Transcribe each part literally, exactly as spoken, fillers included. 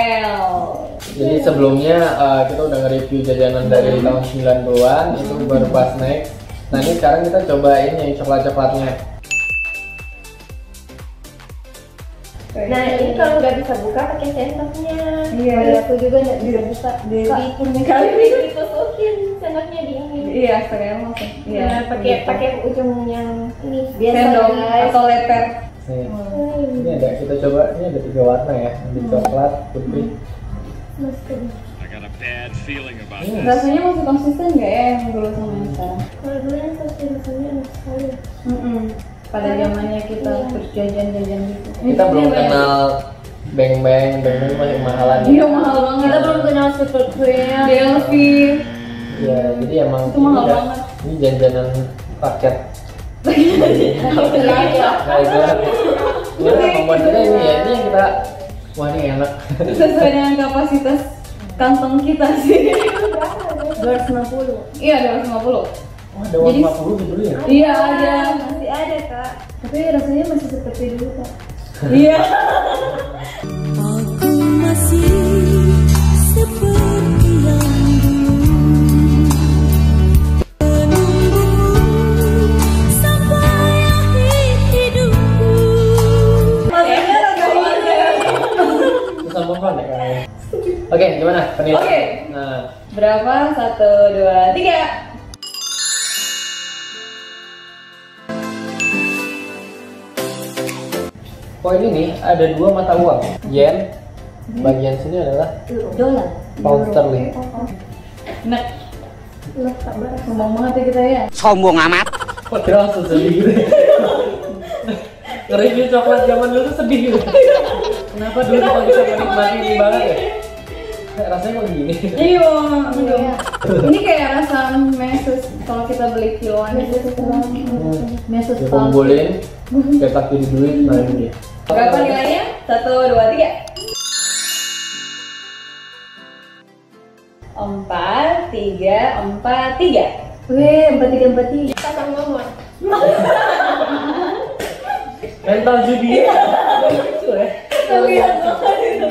L. Jadi sebelumnya uh, kita udah nge-review jajanan dari tahun sembilan puluhan, itu baru pas naik. Nah ini sekarang kita cobain yang coklat-coklatnya. Nah ini kalau nggak bisa buka pakai sendoknya. Iya. Aku juga nggak bisa buka. Dewi Kali ini ditusukin sendoknya di ini. Iya, sekarang langsung. Iya. Pakai pakai ujung yang ini. Sendok atau leper. Nih, ini ada, kita coba, ini ada tiga warna ya, ada coklat, putih. Mesti. Hmm. Rasanya masih konsisten nggak ya yang dulu sama yang sekarang? Kalau dulu yang pasti rasanya enak sekali. Mm-mm. Pada zamannya kita Iya. berjajan-jajan gitu. Kita belum kenal beng-beng, beng-beng masih mahalan. Iya mahal banget. Kita belum kenal super cream. Delphi. Ya, jadi emang Itu mahal ini, banget. ini jajanan rakyat. Iya. Nah, itu lah. Ini membuat kita ini ya, ini yang kita, wah ini enak. Sesuai dengan kapasitas kantong kita sih. dua ratus lima puluh. Iya, dua ratus lima puluh. Wah, ada uang Jadi- lima puluh dulu ya? Iya, ada. Masih ada kak. Tapi rasanya masih seperti dulu kak. Iya. Aku masih seperti yang dulu, menunggu sampai akhir hidupku. Susah move on ya kayaknya. Oke, gimana penilaian? Oke. Nah, Berapa? Satu, dua, tiga. oh ini nih ada dua mata uang, yen. Bagian sini adalah Dolar. pound sterling. Nah, Loh kak berat. ngomong banget ya kita ya. Sombong amat. Kok kira langsung sedih gitu? Nge-review coklat zaman dulu tuh sedih gitu. Kenapa dulu kita bisa menikmati ini banget ya? Kayak rasanya kok gini. Iya, aduh. Ini kayak rasa mesus kalau kita beli kiloan itu. Mesus Ya kumpulin, cetak jadi duit, nah ini dia. Berapa nilainya? Satu, dua, tiga. Empat, tiga, empat, tiga. Weh, empat tiga empat tiga. Pasang nomor. Mental judi ya? Lucu ya? Lihat banget itu.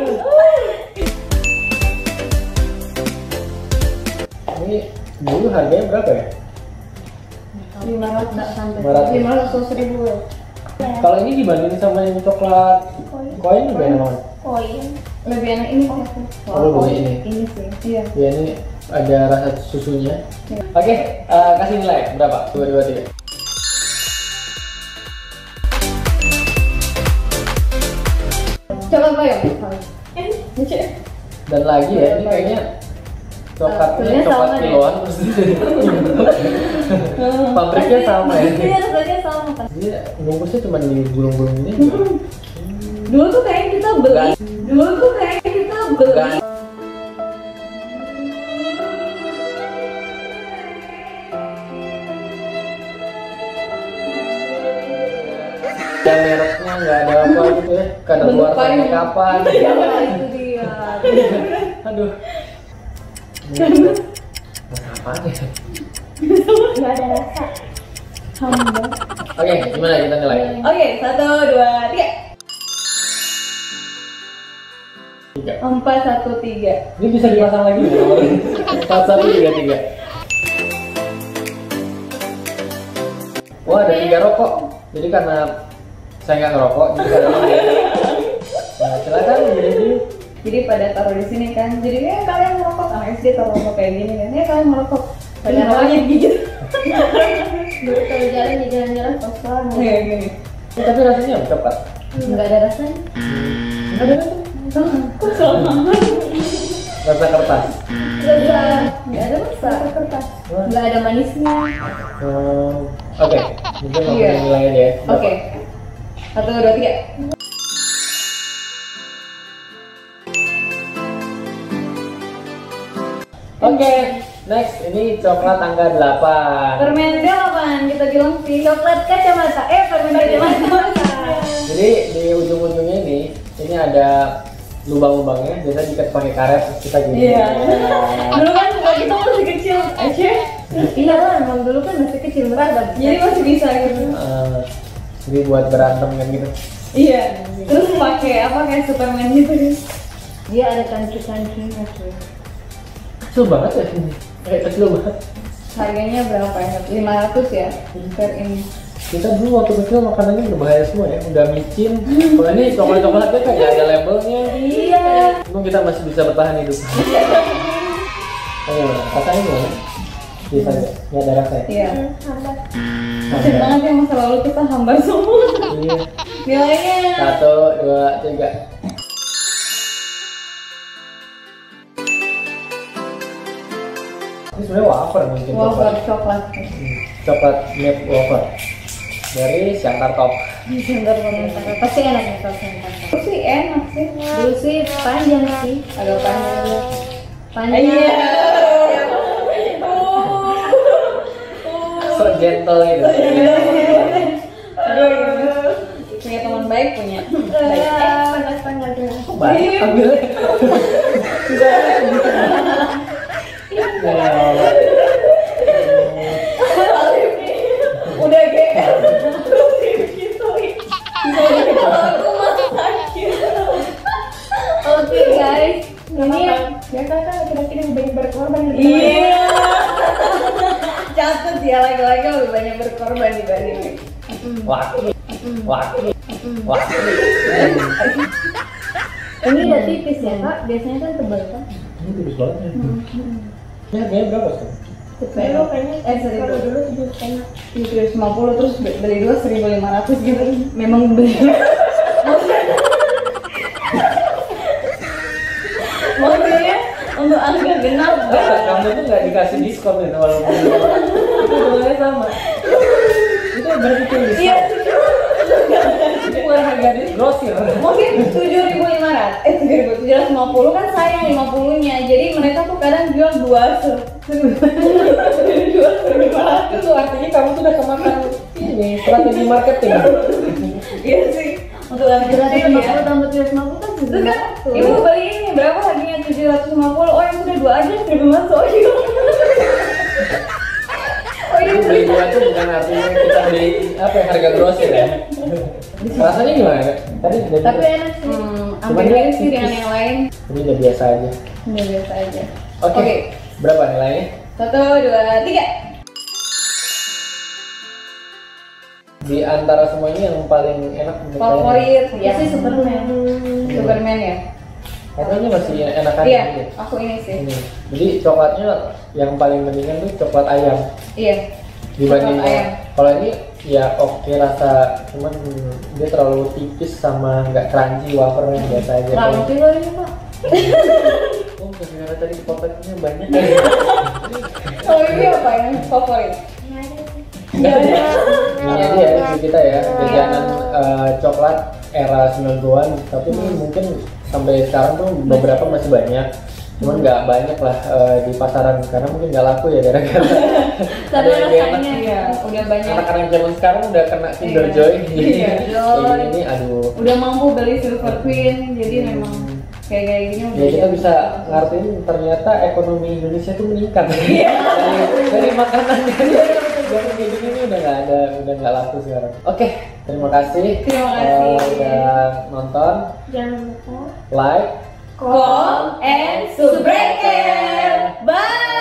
Ini dulu harganya berapa ya? lima ratus sampai lima ratus. lima ratus ribu. Kalau ini dibandingin sama yang coklat koin lebih enak banget. Koin. Lebih enak ini sih. Kalau boleh ini. Ini sih. Iya. Ya ini ada rasa susunya. Oke, eh, kasih nilai berapa? Dua, dua, tiga. Coba bayang. Dan lagi ya, ini kayaknya coklatnya Sebenarnya coklat sama deh. kiloan terus pabriknya sama ya. Iya, rasanya sama kan. Jadi bungkusnya cuma di gulung-gulung ini. Dulu tuh kayak kita beli. Dulu tuh kayak kita beli. Enggak. Dan mereknya nggak ada apa gitu ya, kada Bentuk luar payung. sampai kapan? Iya, itu dia. Aduh. Ini apaan ya? Nggak ada rasa. Hamba. Oke, gimana kita nilai? Oke, satu, dua, tiga. Tiga. Empat, satu, tiga. Ini bisa dipasang lagi ya nomornya? Empat satu tiga tiga. Wah ada tiga rokok. Jadi karena saya nggak ngerokok, jadi kadang nah, silakan jadi. Jadi pada taruh di sini kan. Jadi ya kalian merokok, anak S D taruh rokok kayak gini kan. Ya kalian merokok. Pada awalnya gigit. Dulu kalau jalan ya jalan-jalan kosong. Kayak gini. Eh, tapi rasanya apa coklat? Nggak ada rasanya. Nggak ada rasa. Kosong. Rasa kertas. Rasa. Nggak ada rasa. Kertas. Nggak ada manisnya. Hmm, Oke, mungkin mau Iya. nilai aja ya. Oke. Satu, dua, tiga. Oke, next ini coklat tangga delapan. Permen gel apaan kita bilang sih? Coklat kacamata. Eh, permen kacamata. Jadi di ujung-ujungnya ini, ini ada lubang-lubangnya. Biasa diikat pakai karet terus kita gini. Iya. Dulu kan kalau kita masih kecil aja. Iya lah, emang dulu kan masih kecil banget. Jadi masih bisa gitu. Eh, jadi buat berantem kan gitu. Iya. Terus pakai apa kayak Superman gitu kan. Dia ada tancu-tancunya tuh. Kecil banget ya ini. Kayak kecil banget. Harganya berapa ya? lima ratus ya per ini. Kita dulu waktu kecil makanannya berbahaya semua ya, udah micin. Kalau ini coklat-coklatnya kan ya ada labelnya. Iya. Untung kita masih bisa bertahan hidup. Ayo, rasanya gimana? Bisa nggak? Nggak ada rasa ya? Iya. Hambar. Kasian banget ya masa lalu kita hambar semua. Iya. Bilangnya. Satu, dua, tiga. Ini sebenarnya wafer mungkin. Wafer coklat. Hmm, Coklat milk wafer dari Siantar Top. Sebentar komentar. Pasti enak nih kalau sebentar. Dulu sih enak sih. Dulu sih panjang sih. Agak panjang. Panjang. Iya. So gentle gitu. Aduh, punya teman baik punya. Baik. Eh, panas-panas. Baik, ambil. Udah G R terus digituin. Aku masakin. Oke guys, ini Ini ya kakak kira-kira lebih banyak berkorban nih. iya. Catat ya laki-laki lebih banyak berkorban dibanding. Laki, laki, laki. Ini udah tipis ya kak, biasanya kan tebal kan? Ini tipis banget ya. Ini harganya berapa sih? Dulu kayaknya Eh, seribu. kalau dulu tujuh setengah. tujuh ratus lima puluh terus beli dua seribu lima ratus gitu. Memang beli. Maksudnya untuk angka genap. Ah, kamu tuh nggak dikasih diskon itu walaupun Itu sebenarnya sama. itu berarti tuh diskon. Iya. Itu bukan harga di grosir. Mungkin tujuh ribu lima ratus, eh tujuh ribu tujuh ratus lima puluh kan sayang lima puluh-nya. Jadi mereka tuh kadang jual dua seribu lima ratus. Itu artinya kamu tuh udah kemakan ini strategi marketing. Iya sih. Untuk anak Berarti kecil lima ya. puluh tambah tujuh ratus lima puluh kan Terus kan ibu beli ini berapa harganya tujuh ratus lima puluh. Oh yang udah dua aja seribu lima ratus. Oh iya. Oh iya. Itu beli dua tuh bukan artinya kita beli apa ya, harga grosir ya. Rasanya gimana? Tadi udah Tapi biasa. enak sih. Hmm, Cuman ambil dia aja sih dengan tipis. yang lain. Ini udah biasa aja. Udah biasa aja. Oke. Oke. Berapa nilainya? Satu, dua, tiga. Di antara semua ini yang paling enak menurut kalian? Favorit ya Pasti Superman. Superman ya. Rasanya masih enakan Iya, gitu. aku ini sih. Ini. Jadi coklatnya yang paling mendingan tuh coklat ayam Iya. dibanding Coklat ayam. kalau ini ya oke rasa, cuman dia terlalu tipis sama nggak crunchy wafernya biasa aja. Terlalu Kalau- kilo ini kak. Oh, gara-gara tadi potnya banyak. Kalau ini apa yang favorit? Nggak ada. Ini aja ya itu kita ya jajanan eh, coklat era sembilan puluhan, tapi ini mungkin sampai sekarang tuh beberapa masih banyak. Cuman nggak banyak lah eh, di pasaran karena mungkin nggak laku ya gara-gara Karena ada yang enak. rasanya Iya, udah banyak. Anak-anak zaman sekarang udah kena Kinder Iya. Joy. Iya, Kayak gini nih, aduh. Udah mampu beli Silver Queen, jadi memang kayak kayak gini udah. Ya kita jadi. bisa ngertiin ternyata ekonomi Indonesia tuh meningkat dari, dari makanan zaman kayak gini nih udah nggak ada, udah nggak laku sekarang. Oke, terima kasih. Terima eh, kasih. udah nonton, Jangan lupa. like. Call and Subbreaker. Bye.